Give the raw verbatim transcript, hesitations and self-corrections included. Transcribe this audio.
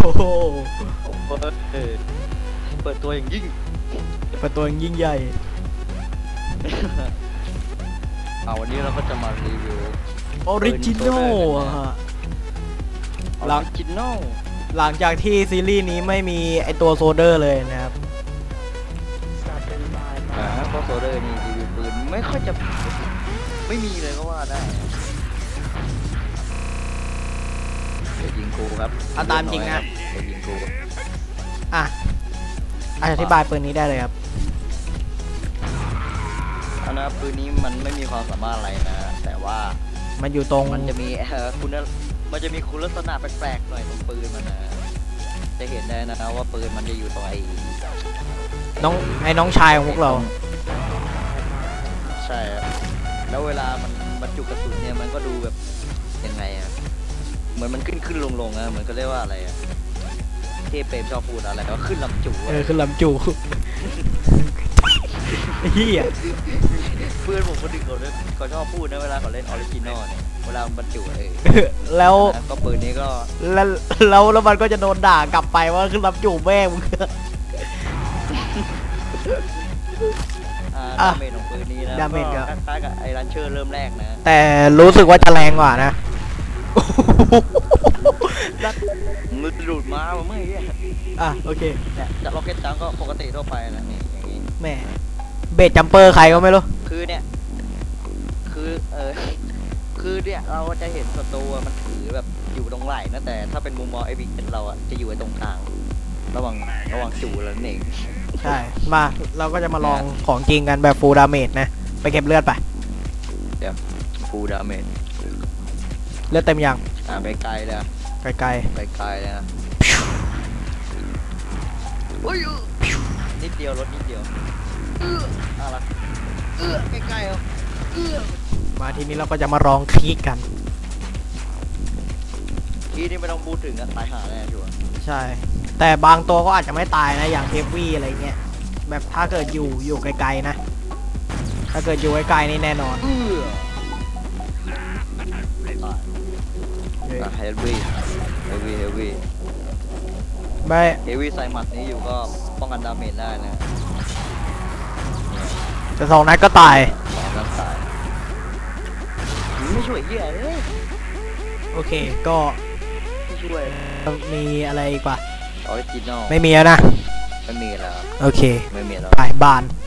โหเปิดเปิดตัวอย่างยิ่งเปิดตัวอย่างยิ่งใหญ่เอาวันนี้เราก็จะมารีวิวออริจินอลอะฮะออริจินอลหลังจากที่ซีรีส์นี้ไม่มีไอตัวโซเดอร์เลยนะครับอ่าเพราะโซเดอร์นี่รีวิวปืนไม่ค่อยจะไม่มีเลยก็ว่าได้เดี๋ยวยิงกูครับเอาตามจริงนะเดี๋ยวยิงกูอ่ะอธิบายปืนนี้ได้เลยครับอันนะปืนนี้มันไม่มีความสามารถอะไรนะแต่ว่ามันอยู่ตรงมันจะมีเอ่อคุณมันจะมีคุณลักษณะแปลกๆหน่อยตรงปืนมันนะจะเห็นได้นะว่าปืนมันจะอยู่ตรงไอ้น้องไอ้น้องชายของพวกเราใช่แล้วเวลามันบรรจุกระสุนเนี่ยมันก็ดูแบบยังไงอะเหมือนมันขึ้นขึ้นลงลงอะเหมือนก็เรียกว่าอะไรอะที่เปรมชอบพูดอะไรว่าขึ้นลำจุเออขึ้นลำจุเฮียเพื่อนผมคนหนึ่งเขาเขาชอบพูดนะเวลาเขาเล่นออริจินอลเนี่ยเวลาบรรจุเออแล้วก็ปืนนี้ก็แล้วแล้วแล้วมันก็จะโดนด่ากลับไปว่าขึ้นลำจุแม่มึงดาเมจของปืนนี้นะดาเมจก็คล้ายๆกับไอรันเชอร์เริ่มแรกนะแต่รู้สึกว่าจะแรงกว่านะมือดูดมาเมื่อกี้อ่ะโอเคเนี่ยจากล็อกเก็ตจังก็ปกติทั่วไปนะนี่อย่างนี้แม่เบสจัมเปอร์ใครก็ไม่รู้คือเนี่ยคือเออคือเนี่ยเราจะเห็นศัตรูมันถือแบบอยู่ตรงไหล่นะแต่ถ้าเป็นมุมมองไอบิ๊กเราอะจะอยู่ตรงกลางระหว่างระหว่างจู่แล้วเองใช่มาเราก็จะมาลองของจริงกันแบบฟูลดาเมจนะไปเก็บเลือดไปเดี๋ยวฟูลดาเมจเลือดเต็มยังอ่าไปไกลเลยไกลไกลไปไกลเลยนะนิดเดียวรถนิดเดียวเอออะไรเออใกล้ๆเอาเออมาทีนี้เราก็จะมาลองคลิกกันทีนี้ไม่ต้องพูดถึงอะตายหาแน่ชัวร์ใช่แต่บางตัวก็อาจจะไม่ตายนะอย่างเทฟวี่อะไรเงี้ยแบบถ้าเกิดอยู่อยู่ไกลๆนะถ้าเกิดอยู่ไกลๆนี่แน่นอนเออเฮฟวี่เฮฟวี่เฮฟวี่ไม่เฮฟวี่ใส่หมัดนี้อยู่ก็ป้องกันดาเมจได้นะแต่สองนัดก็ตายสองนัดตายไม่ช่วยเหี้ยเลยโอเคก็ไม่ช่วยมีอะไรอีกป่ะออริจินอลไม่มีแล้วนะไม่มีแล้วโอเคไม่มีแล้วไปบาน